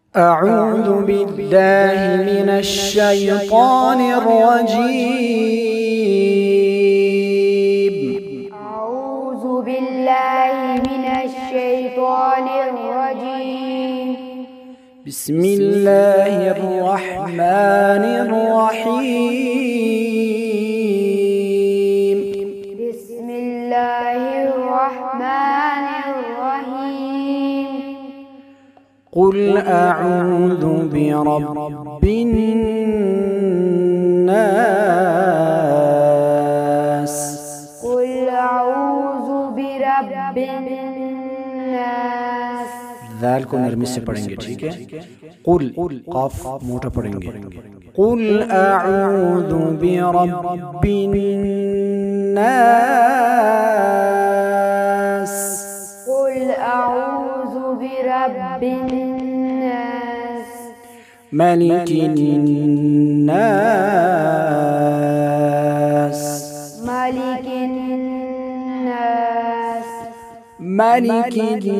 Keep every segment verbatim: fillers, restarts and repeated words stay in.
أعوذ بالله من الشيطان الرجيم. أعوذ بالله من الشيطان الرجيم. بسم الله الرحمن الرحيم. بسم الله الرحمن الرحيم. قل أعوذ برب الناس. قل أعوذ برب الناس. ذال को नरमी से पढ़ेंगे, ठीक है। कुल काफ मोटा पढ़ेंगे। कुल अऊज़ु बिरब्बिन नास। قل أعوذ برب الناس. ملك الناس. ملك الناس. ملك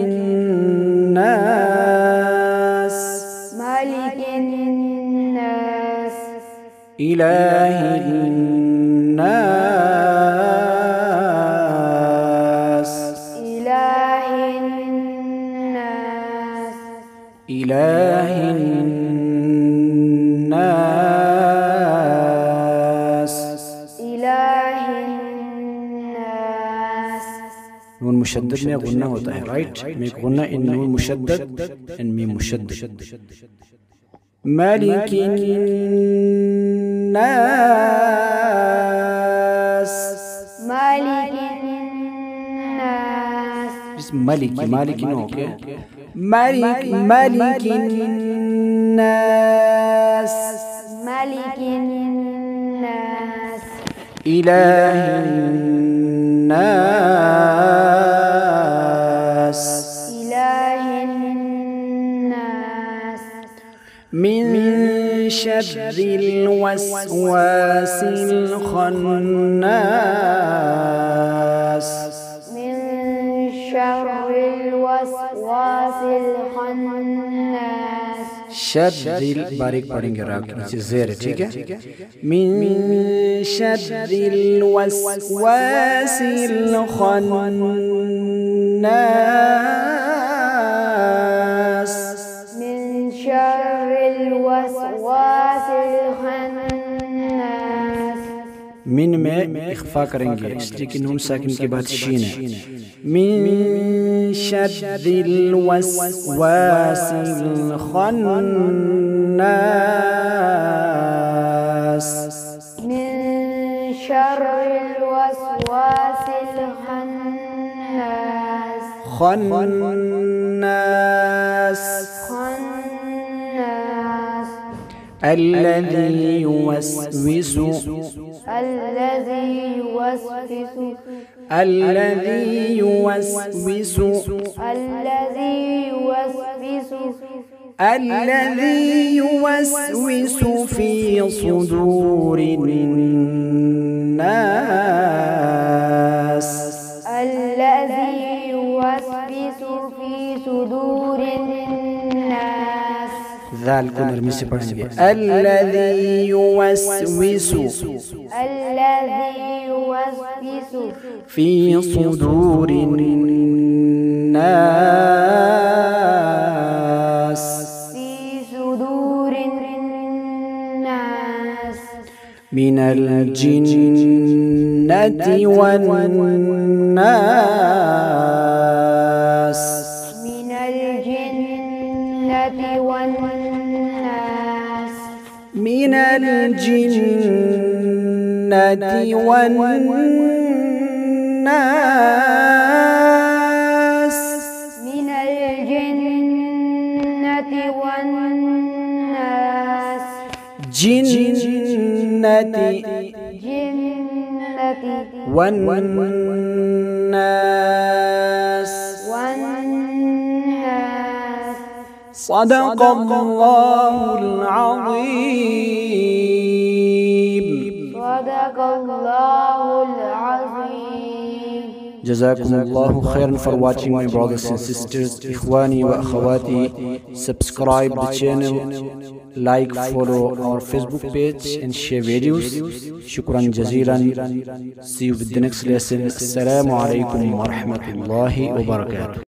الناس. ملك الناس. إله الناس. إله الناس. إله الناس. إله الناس. नून मुशद्दद में गुन्ना होता है, राइट। में गुन्ना इन नून मुशद्दद इन मीम मुशद्दद। मालिक الناس. ملك الناس. ملك مالك نو اوكي. ملك ملك الناس. ملك الناس. إله الناس. إله الناس. من شر الوسواس الخناس. من شر الوسواس الخناس. شر बारीक पढ़ेंगे, राग नीचे ज़ेर है, ठीक है। من شر الوسواس الخناس. من شر الوسواس الخناس. من में इख्फा करेंगे, इसलिए कि नून साकिन के बाद शीन है। من شر الوسواس الخناس. من شر الوسواس الخناس. خناس. خناس. الذي يوسوس. الذي يوسوس. الذي يوسوس. الذي يوسوس. الذي يوسوس في صدور الناس. الذي يوسوس في صدور الناس. ذال को नरमी से पढ़ेंगे। الذي يوسوس. الذي يوسوس في صدور الناس. في صدور الناس. من الجنة والناس. من الجنة والناس. من الجنة والناس. من الجنة والناس. جنة جنة والناس. والناس. صدق الله العظيم. صدق الله العظيم. جزاكم الله khairan for watching, my brothers and sisters. Ikhwani wa akhawati, subscribe the channel, like, follow our Facebook page and share videos. Shukran jazeelan. See you with the next lesson. Assalamu alaikum wa rahmatullahi wa barakatuh.